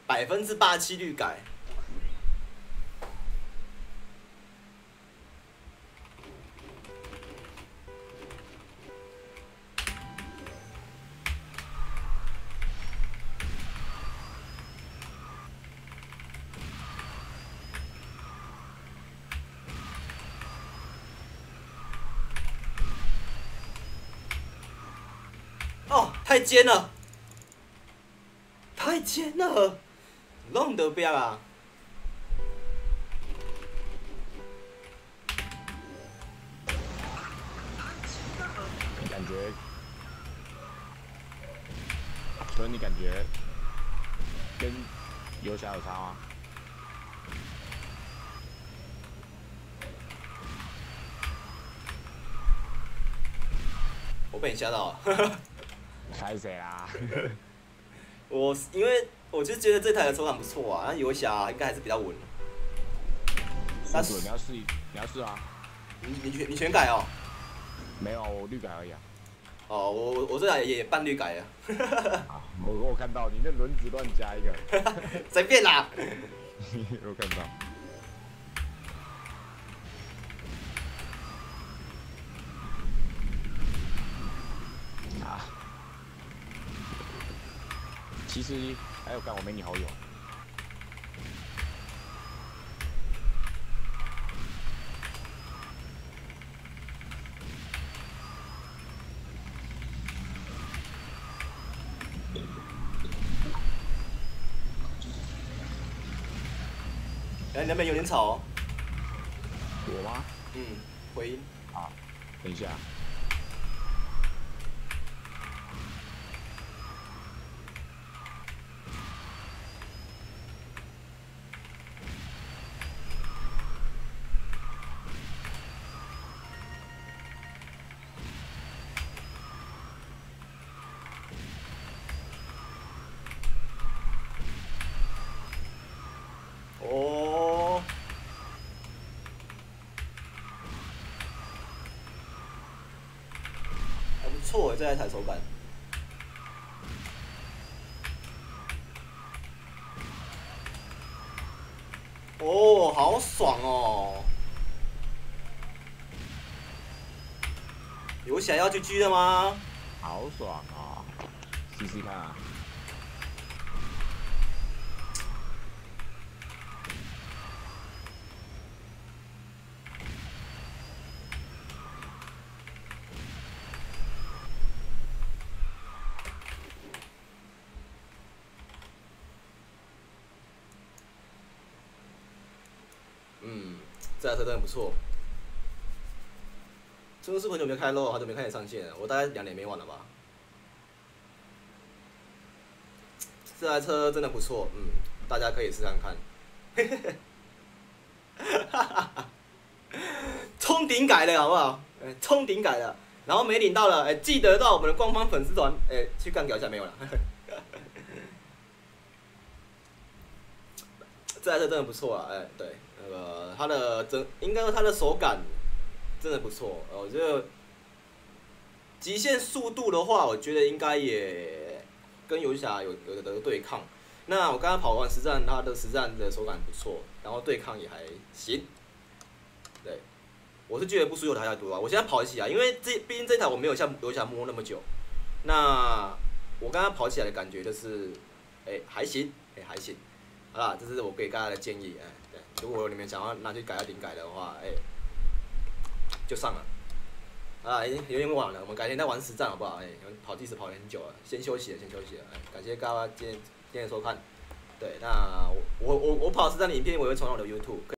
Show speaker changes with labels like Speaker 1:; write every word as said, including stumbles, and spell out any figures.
Speaker 1: 百分之八七率改。哦，太尖了，太尖了，弄得不要啊！
Speaker 2: 感觉，所以你感觉跟游侠有差吗？
Speaker 1: 我被你吓到了。
Speaker 2: 猜谁啦？
Speaker 1: 我因为我就觉得这台的手感不错啊，那游侠应该还是比较稳。
Speaker 2: 但是你要试，你要试啊？
Speaker 1: 你你全你全改哦？
Speaker 2: 没有，我绿改而已啊。
Speaker 1: 哦，我我我这台也也半绿改了。
Speaker 2: 啊，我我看到你那轮子乱加一个。
Speaker 1: 随便啦。
Speaker 2: 我看到。啊。其实还有干我没你好友。
Speaker 1: 哎，你那边有点吵哦。
Speaker 2: 我吗？
Speaker 1: 嗯，回音。
Speaker 2: 啊，等一下。
Speaker 1: 哦。还不错，这台手感。哦，好爽哦！游侠要 G G 了吗？
Speaker 2: 好爽啊！试试看啊。
Speaker 1: 嗯，这台车真的不错。真的是很久没开肉，好久没看你上线了，我大概两年没玩了吧。这台车真的不错，嗯，大家可以试看看。冲顶改了好不好？哎，冲顶改了，然后没领到了，哎，记得到我们的官方粉丝团，哎，去干掉一下没有了。这台车真的不错啊，哎，对，那个它的整，应该说它的手感真的不错，呃，我觉得极限速度的话，我觉得应该也跟游侠有有的对抗。那我刚刚跑完实战，它的实战的手感不错，然后对抗也还行。对，我是觉得不输有台太多啊。我现在跑起来，因为这毕竟这台我没有像游侠摸那么久，那我刚刚跑起来的感觉就是，哎、欸，还行，哎、欸，还行。好啦，这是我给大家的建议，哎、欸，对，如果你们想要拿去改要顶改的话，哎、欸，就上了。啊，已经有点晚了，我们改天再玩实战好不好？哎、欸，跑计时跑了很久了，先休息了，先休息了。哎、欸，感谢大家今天今天的收看。对，那我我我我跑实战的影片我会传到我的 YouTube。